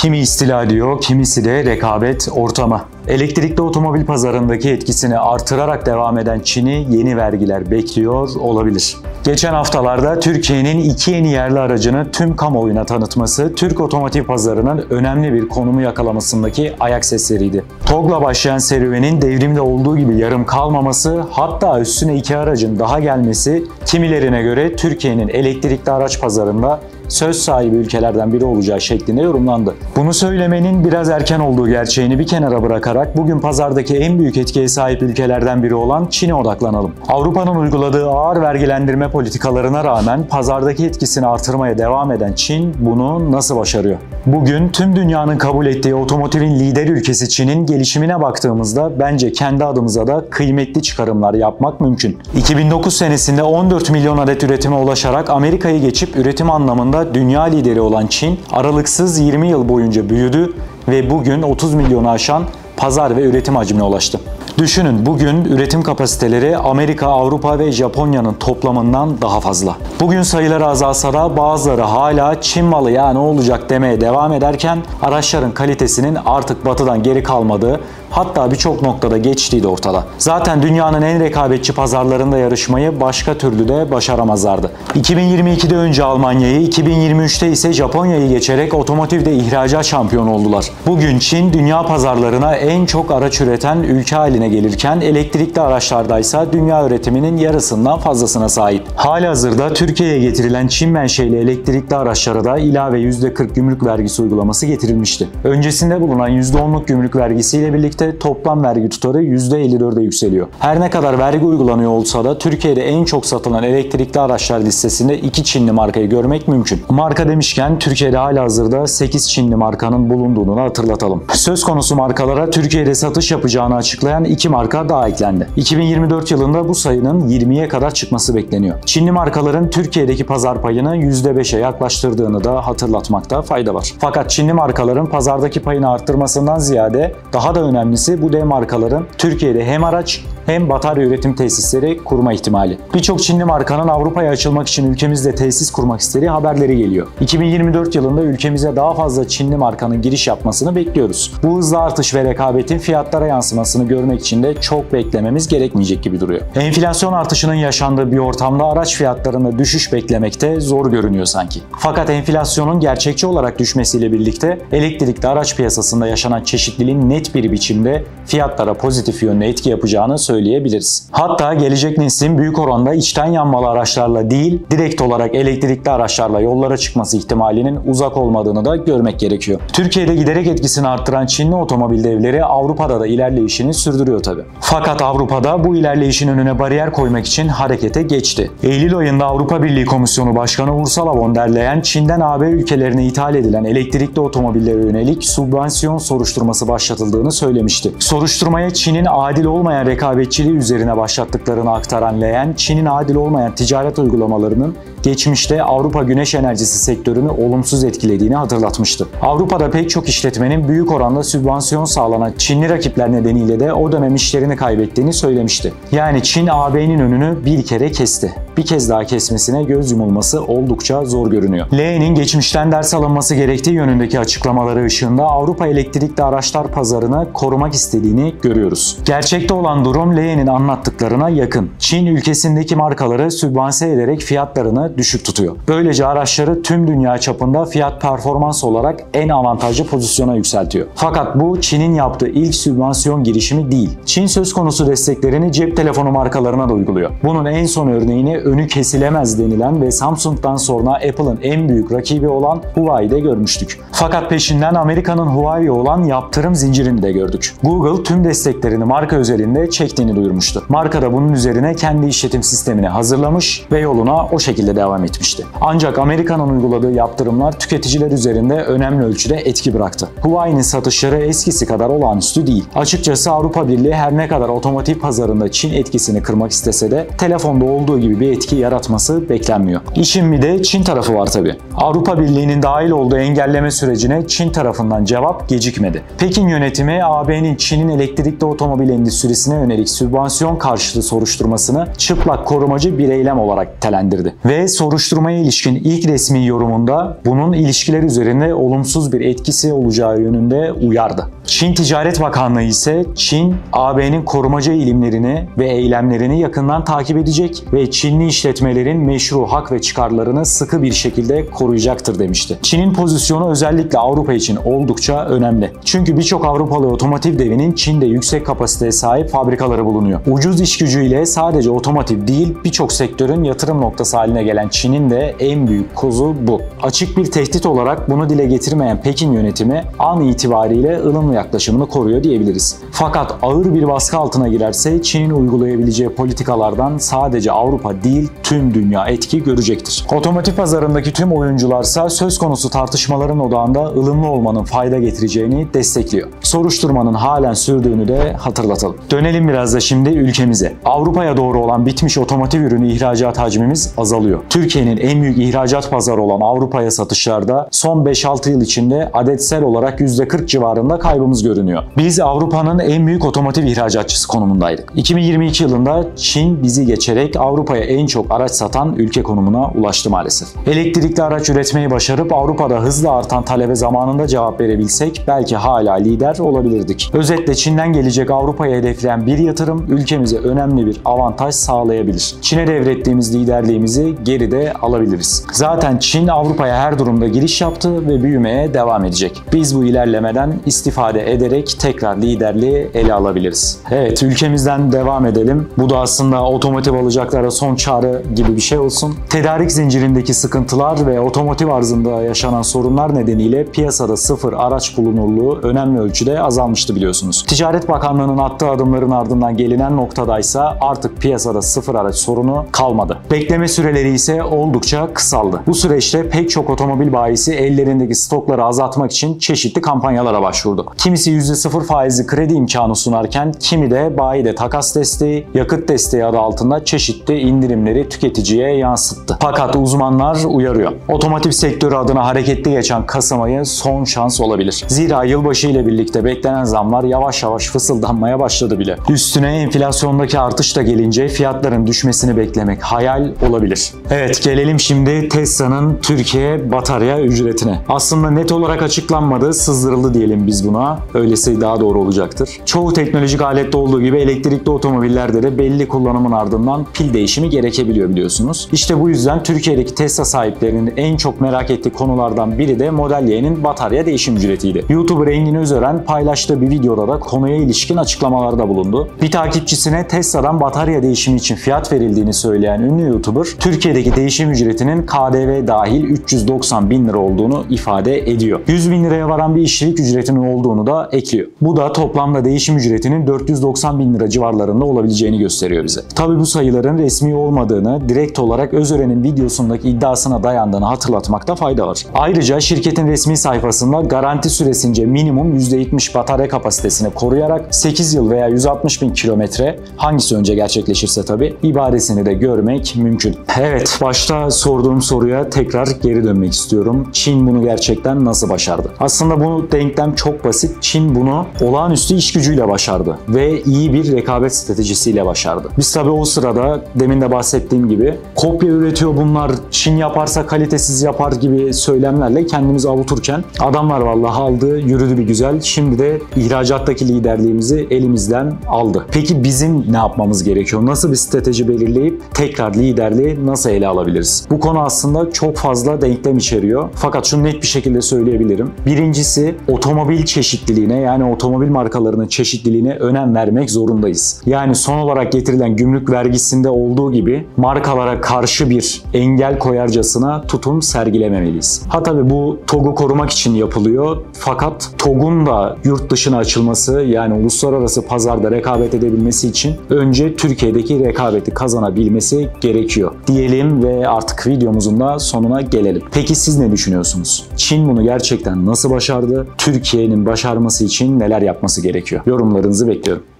Kimi istila diyor, kimisi de rekabet ortamı. Elektrikli otomobil pazarındaki etkisini artırarak devam eden Çin'i yeni vergiler bekliyor olabilir. Geçen haftalarda Türkiye'nin 2 yeni yerli aracını tüm kamuoyuna tanıtması, Türk otomotiv pazarının önemli bir konumu yakalamasındaki ayak sesleriydi. TOGG'la başlayan serüvenin devrimde olduğu gibi yarım kalmaması, hatta üstüne 2 aracın daha gelmesi, kimilerine göre Türkiye'nin elektrikli araç pazarında söz sahibi ülkelerden biri olacağı şeklinde yorumlandı. Bunu söylemenin biraz erken olduğu gerçeğini bir kenara bırakarak bugün pazardaki en büyük etkiye sahip ülkelerden biri olan Çin'e odaklanalım. Avrupa'nın uyguladığı ağır vergilendirme politikalarına rağmen pazardaki etkisini artırmaya devam eden Çin bunu nasıl başarıyor? Bugün tüm dünyanın kabul ettiği otomotivin lider ülkesi Çin'in gelişimine baktığımızda bence kendi adımıza da kıymetli çıkarımlar yapmak mümkün. 2009 senesinde 14 milyon adet üretime ulaşarak Amerika'yı geçip üretim anlamında dünya lideri olan Çin, aralıksız 20 yıl boyunca büyüdü ve bugün 30 milyonu aşan pazar ve üretim hacmine ulaştı. Düşünün, bugün üretim kapasiteleri Amerika, Avrupa ve Japonya'nın toplamından daha fazla. Bugün sayıları azalsa da bazıları hala Çin malı ya ne olacak demeye devam ederken araçların kalitesinin artık batıdan geri kalmadığı, hatta birçok noktada geçtiği de ortada. Zaten dünyanın en rekabetçi pazarlarında yarışmayı başka türlü de başaramazlardı. 2022'de önce Almanya'yı, 2023'te ise Japonya'yı geçerek otomotivde ihracat şampiyonu oldular. Bugün Çin dünya pazarlarına en çok araç üreten ülke haline gelirken elektrikli araçlardaysa dünya üretiminin yarısından fazlasına sahip. Halihazırda Türkiye'ye getirilen Çin menşeli elektrikli araçlara da ilave %40 gümrük vergisi uygulaması getirilmişti. Öncesinde bulunan %10'luk gümrük vergisiyle birlikte toplam vergi tutarı %54'e yükseliyor. Her ne kadar vergi uygulanıyor olsa da Türkiye'de en çok satılan elektrikli araçlar listesinde 2 Çinli markayı görmek mümkün. Marka demişken Türkiye'de halihazırda 8 Çinli markanın bulunduğunu hatırlatalım. Söz konusu markalara Türkiye'de satış yapacağını açıklayan 2 marka daha eklendi. 2024 yılında bu sayının 20'ye kadar çıkması bekleniyor. Çinli markaların Türkiye'deki pazar payını %5'e yaklaştırdığını da hatırlatmakta fayda var. Fakat Çinli markaların pazardaki payını arttırmasından ziyade daha da önemlisi bu dev markaların Türkiye'de hem araç hem batarya üretim tesisleri kurma ihtimali. Birçok Çinli markanın Avrupa'ya açılmak için ülkemizde tesis kurmak istediği haberleri geliyor. 2024 yılında ülkemize daha fazla Çinli markanın giriş yapmasını bekliyoruz. Bu hızlı artış ve rekabetin fiyatlara yansımasını görmek için de çok beklememiz gerekmeyecek gibi duruyor. Enflasyon artışının yaşandığı bir ortamda araç fiyatlarında düşüş beklemekte zor görünüyor sanki. Fakat enflasyonun gerçekçi olarak düşmesiyle birlikte elektrikli araç piyasasında yaşanan çeşitliliğin net bir biçimde fiyatlara pozitif yönde etki yapacağını söyleyebiliriz. Hatta gelecek neslin büyük oranda içten yanmalı araçlarla değil, direkt olarak elektrikli araçlarla yollara çıkması ihtimalinin uzak olmadığını da görmek gerekiyor. Türkiye'de giderek etkisini arttıran Çinli otomobil devleri Avrupa'da da ilerleyişini sürdürüyor tabi. Fakat Avrupa'da bu ilerleyişin önüne bariyer koymak için harekete geçti. Eylül ayında Avrupa Birliği Komisyonu Başkanı Ursula von der Leyen, Çin'den AB ülkelerine ithal edilen elektrikli otomobillere yönelik sübvansiyon soruşturması başlatıldığını söylemişti. Soruşturmaya Çin'in adil olmayan rekabetçiliği üzerine başlattıklarını aktaran Leyen, Çin'in adil olmayan ticaret uygulamalarının geçmişte Avrupa güneş enerjisi sektörünü olumsuz etkilediğini hatırlatmıştı. Avrupa'da pek çok işletmenin büyük oranda sübvansiyon sağlanan Çinli rakipler nedeniyle de o dönem işlerini kaybettiğini söylemişti. Yani Çin AB'nin önünü bir kere kesti. Bir kez daha kesmesine göz yumulması oldukça zor görünüyor. Leyen'in geçmişten ders alınması gerektiği yönündeki açıklamaları ışığında Avrupa elektrikli araçlar pazarını korumak istediğini görüyoruz. Gerçekte olan durum Leyen'in anlattıklarına yakın. Çin ülkesindeki markaları sübvanse ederek fiyatlarını düşük tutuyor. Böylece araçları tüm dünya çapında fiyat performans olarak en avantajlı pozisyona yükseltiyor. Fakat bu Çin'in yaptığı ilk sübvansiyon girişimi değil. Çin söz konusu desteklerini cep telefonu markalarına da uyguluyor. Bunun en son örneğini önü kesilemez denilen ve Samsung'dan sonra Apple'ın en büyük rakibi olan Huawei'de görmüştük. Fakat peşinden Amerika'nın Huawei'ye olan yaptırım zincirini de gördük. Google tüm desteklerini marka özelinde çektiğini duyurmuştu. Marka da bunun üzerine kendi işletim sistemini hazırlamış ve yoluna o şekilde devam etmişti. Ancak Amerika'nın uyguladığı yaptırımlar tüketiciler üzerinde önemli ölçüde etki bıraktı. Huawei'nin satışları eskisi kadar olağanüstü değil. Açıkçası Avrupa Birliği her ne kadar otomotiv pazarında Çin etkisini kırmak istese de telefonda olduğu gibi bir etki yaratması beklenmiyor. İşin bir de Çin tarafı var tabii. Avrupa Birliği'nin dahil olduğu engelleme sürecine Çin tarafından cevap gecikmedi. Pekin yönetimi AB'nin Çin'in elektrikli otomobil endüstrisine yönelik sübvansiyon karşıtı soruşturmasını çıplak korumacı bir eylem olarak telendirdi. Ve soruşturmaya ilişkin ilk resmi yorumunda bunun ilişkiler üzerinde olumsuz bir etkisi olacağı yönünde uyardı. Çin Ticaret Bakanlığı ise Çin, AB'nin korumacı eğilimlerini ve eylemlerini yakından takip edecek ve Çinli işletmelerin meşru hak ve çıkarlarını sıkı bir şekilde koruyacaktır demişti. Çin'in pozisyonu özellikle Avrupa için oldukça önemli. Çünkü birçok Avrupalı otomotiv devinin Çin'de yüksek kapasiteye sahip fabrikaları bulunuyor. Ucuz iş gücüyle sadece otomotiv değil birçok sektörün yatırım noktası haline gelen Çin'in de en büyük kozu bu. Açık bir tehdit olarak bunu dile getirmeyen Pekin yönetimi an itibariyle ılımlı yaklaşımını koruyor diyebiliriz. Fakat ağır bir baskı altına girerse Çin'in uygulayabileceği politikalardan sadece Avrupa değil tüm dünya etki görecektir. Otomotiv pazarındaki tüm oyuncularsa söz konusu tartışmaların odağında ılımlı olmanın fayda getireceğini destekliyor. Soruşturmanın halen sürdüğünü de hatırlatalım. Dönelim biraz da şimdi ülkemize. Avrupa'ya doğru olan bitmiş otomotiv ürünü ihracat hacmimiz azalıyor. Türkiye'nin en büyük ihracat pazarı olan Avrupa'ya satışlarda son 5-6 yıl içinde adetsel olarak %40 civarında kaybımız görünüyor. Biz Avrupa'nın en büyük otomotiv ihracatçısı konumundaydık. 2022 yılında Çin bizi geçerek Avrupa'ya en çok araç satan ülke konumuna ulaştı maalesef. Elektrikli araç üretmeyi başarıp Avrupa'da hızla artan talebe zamanında cevap verebilsek belki hala lider olabilirdik. Özetle Çin'den gelecek Avrupa'ya hedefleyen bir yatırım ülkemize önemli bir avantaj sağlayabilir. Çin'e devrettiğimiz liderliğimizi geride alabiliriz. Zaten Çin Avrupa'ya her durumda giriş yaptı ve büyümeye devam edecek. Biz bu ilerlemeden istifade ederek tekrar liderliği ele alabiliriz. Evet, ülkemizden devam edelim. Bu da aslında otomotiv alacaklara son çağrı gibi bir şey olsun. Tedarik zincirindeki sıkıntılar ve otomotiv arzında yaşanan sorunlar nedeniyle piyasada sıfır araç bulunurluğu önemli ölçüde azalmıştı biliyorsunuz. Ticaret Bakanlığı'nın attığı adımların ardından gelinen noktadaysa artık piyasada sıfır araç sorunu kalmadı. Bekleme süreleri ise oldukça kısaldı. Bu süreçte pek çok otomobil bayisi ellerindeki stokları azaltmak için çeşitli kampanyalara başvurdu. Kimisi %0 faizli kredi imkanı sunarken kimi de bayide takas desteği, yakıt desteği adı altında çeşitli indirimleri tüketiciye yansıttı. Fakat uzmanlar uyarıyor. Otomotiv sektörü adına hareketli geçen Kasım ayı son şans olabilir. Zira yılbaşı ile birlikte beklenen zamlar yavaş yavaş fısıldanmaya başladı bile. Üstüne enflasyondaki artış da gelince fiyatların düşmesini beklemek hayal olabilir. Evet, gelelim şimdi Tesla'nın Türkiye batarya ücretine. Aslında net olarak açıklanmadı, sızdırıldı diyelim biz buna. Öylesi daha doğru olacaktır. Çoğu teknolojik alette olduğu gibi elektrikli otomobillerde de belli kullanımın ardından pil değişimi gerekebiliyor biliyorsunuz. İşte bu yüzden Türkiye'deki Tesla sahiplerinin en çok merak ettiği konulardan biri de Model Y'nin batarya değişim ücretiydi. YouTuber Engin Özören paylaştığı bir videoda da konuya ilişkin açıklamalarda bulundu. Bir takipçisine Tesla'dan batarya değişimi için fiyat verildiğini söyleyen ünlü YouTuber, Türkiye'deki değişim ücretinin KDV dahil 390.000 lira olduğunu ifade ediyor. 100.000 liraya varan bir işçilik ücretinin olduğunu da ekliyor. Bu da toplamda değişim ücretinin 490.000 lira civarlarında olabileceğini gösteriyor bize. Tabii bu sayıların resmi olmadığını, direkt olarak Özören'in videosundaki iddiasına dayandığını hatırlatmakta fayda var. Ayrıca şirketin resmi sayfasında garanti süresince minimum %70 batarya kapasitesini koruyarak 8 yıl veya 160.000 kilometre, hangisi önce gerçekleşirse tabii, ibaresini de görmek mümkün. Evet, başta sorduğum soruya tekrar geri dönmek istiyorum. Çin bunu gerçekten nasıl başardı? Aslında bu denklem çok basit. Çin bunu olağanüstü iş gücüyle başardı ve iyi bir rekabet stratejisiyle başardı. Biz tabii o sırada demin de bahsettiğim gibi kopya üretiyor bunlar, Çin yaparsa kalitesiz yapar gibi söylemlerle kendimizi avuturken adamlar vallahi aldı, yürüdü bir güzel. Şimdi de ihracattaki liderliğimizi elimizden aldı. Peki bizim ne yapmamız gerekiyor? Nasıl bir strateji belirleyip tekrar liderliği nasıl ele alabiliriz? Bu konu aslında çok fazla denklem içeriyor. Fakat şunu net bir şekilde söyleyebilirim. Birincisi, otomobil çeşitliliğine, yani otomobil markalarının çeşitliliğine önem vermek zorundayız. Yani son olarak getirilen gümrük vergisinde olduğu gibi markalara karşı bir engel koyarcasına tutum sergilememeliyiz. Ha tabii bu TOG'u korumak için yapılıyor. Fakat TOG'un da yurt dışına açılması, yani uluslararası pazarda rekabet edebilmesi için önce Türkiye'deki rekabeti kazanabilmesi gerekiyor diyelim ve artık videomuzun da sonuna gelelim. Peki siz ne düşünüyorsunuz? Çin bunu gerçekten nasıl başardı? Türkiye'nin başarması için neler yapması gerekiyor? Yorumlarınızı bekliyorum.